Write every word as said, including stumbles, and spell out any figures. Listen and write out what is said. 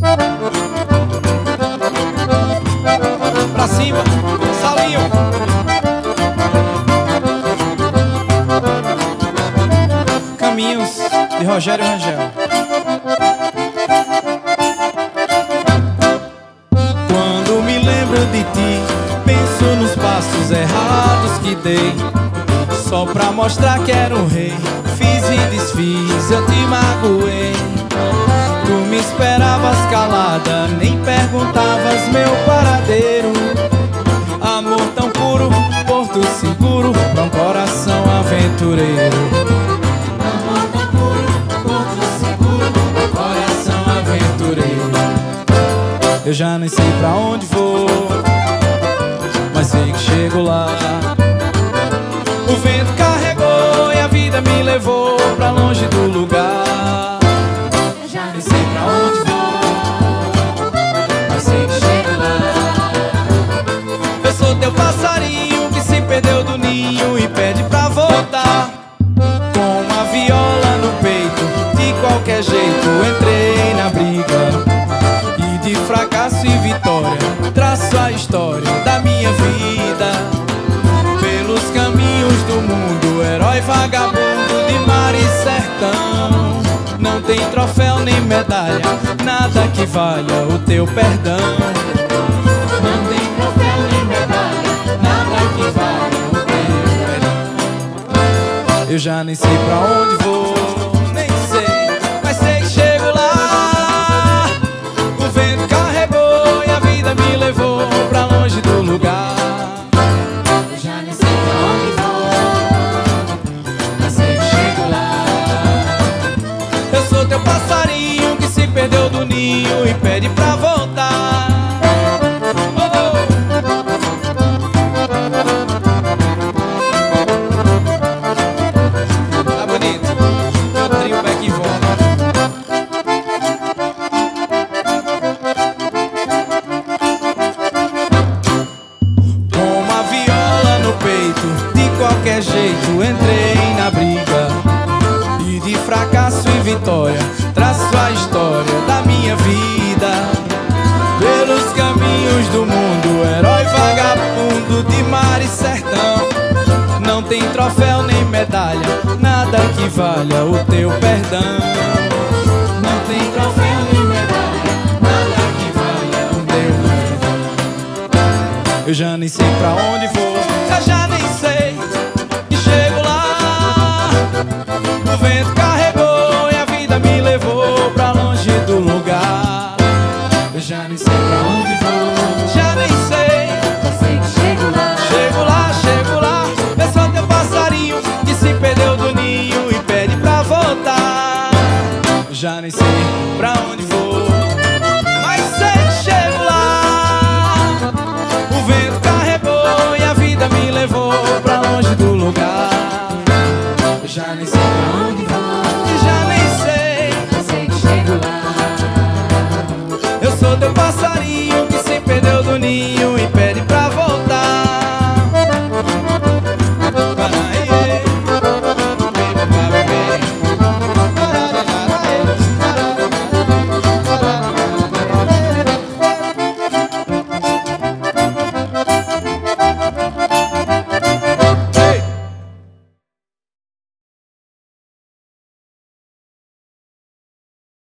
Pra cima, Salinho. Caminhos de Rogério Rangel. Quando me lembro de ti, penso nos passos errados que dei, só pra mostrar que era um rei. Fiz e desfiz, eu te magoei. Tu me esperavas calada, nem perguntavas meu paradeiro. Amor tão puro, porto seguro pra um coração aventureiro. Amor tão puro, porto seguro pra um coração aventureiro. Eu já nem sei pra onde vou, mas sei que chego lá. O vento carregou e a vida me levou pra longe do lugar. Eu já nem sei pra onde vou, mas sei que chego lá. Eu sou teu passarinho que se perdeu do ninho e pede pra voltar. Com uma viola no peito, de qualquer jeito entrei na briga. E de fracasso e vitória traço a história da minha vida. Pelos caminhos do mundo, herói vagabundo de mar e sertão. Não tem troféu nem medalha, nada que valha o teu perdão. Não tem troféu nem medalha, nada que valha o teu perdão. Eu já nem sei pra onde vou, nem sei, mas sei que chego lá. O vento carregou e a vida me levou pra longe do lugar. Eu já nem sei pra onde vou, mas sei que chego lá. Eu sou teu passarinho que se perdeu do ninho e pede pra voltar. Oh, oh. Tá bonito, meu trio back e volta. Com uma viola no peito, de qualquer jeito entrei na briga. E de fracasso e vitória traço a história da minha vida. Pelos caminhos do mundo, herói vagabundo de mar e sertão. Não tem troféu nem medalha, nada que valha o teu perdão. Não tem troféu nem medalha, nada que valha o teu perdão. Eu já nem sei pra onde vou, eu já nem sei e chego lá. O vento carregou e a vida me levou pra longe do lugar. Eu já nem sei pra onde vou, já nem sei, Só sei que chego lá. chego lá, chego lá. Eu sou teu passarinho que se perdeu do ninho e pede pra voltar. Eu já nem sei pra onde vou, mas sei que chego lá. O vento carregou e a vida me levou pra longe do lugar.